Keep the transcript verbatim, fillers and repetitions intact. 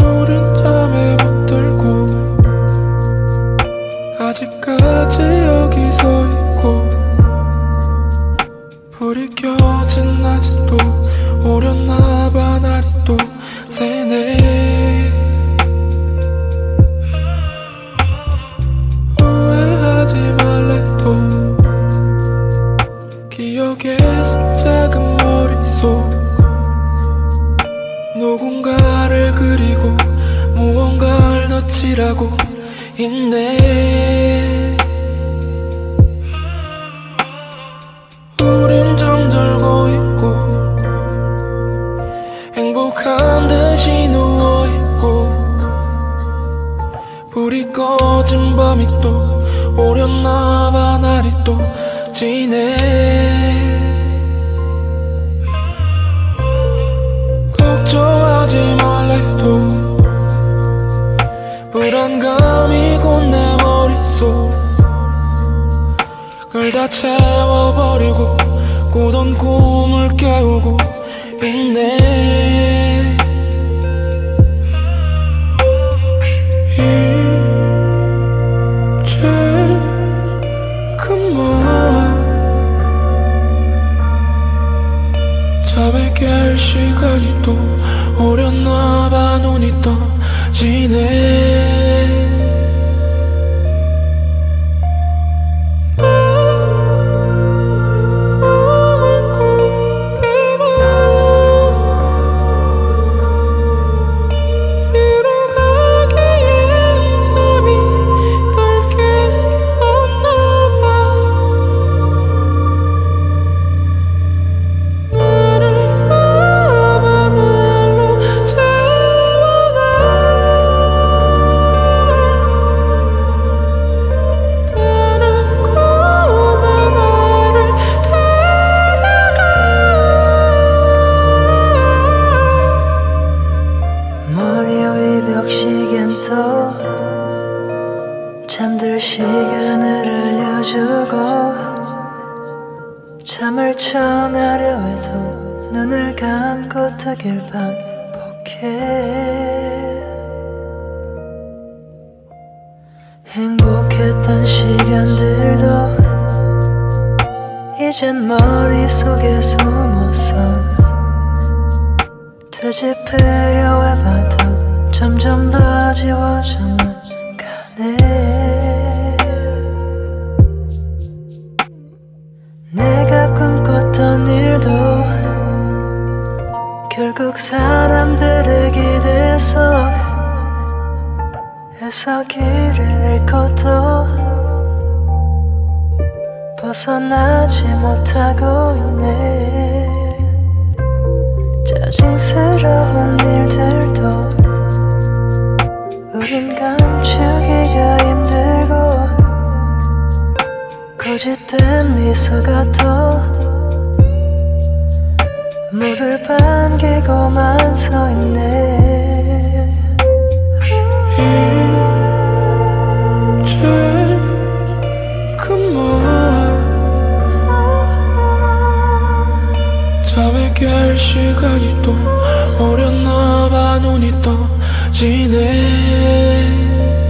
우린 잠에 못 들고 아직까지 여기 서 있고 불이 켜진 아직도 오렸나봐 날이 또 새네. 후회하지 말래도 기억에 쓴 작은 머릿속 누군가를 그리고 무언가를 덧칠하고 있네. 우린 잠들고 있고 행복한 듯이 누워있고 불이 꺼진 밤이 또 오렸나봐 날이 또 지네. 걱정하지 말래도 불안감이 곧 내 머릿속 그걸 다 채워버리고 꾸던 꿈을 깨우고 있네. 이제 그만 잠에 깰 시간이 또 오렸나봐 눈이 떠지네. 잠들 시간을 알려주고 잠을 청하려 해도 눈을 감고 뜨길 반복해. 행복했던 시간들도 이젠 머릿속에 숨어서 되짚으려 해봐도 점점 더 지워져만 가네. 내가 꿈꿨던 일도 결국 사람들의 기대서 해서 길을 잃고 또 벗어나지 못하고 있네. 짜증스러운 일들도 우린 감추기가 힘들고 거짓된 미소가 또 모두를 반기고만 서 있네. 이제 그만 잠에 깰 시간이 또 오렸나봐 눈이 떠지네.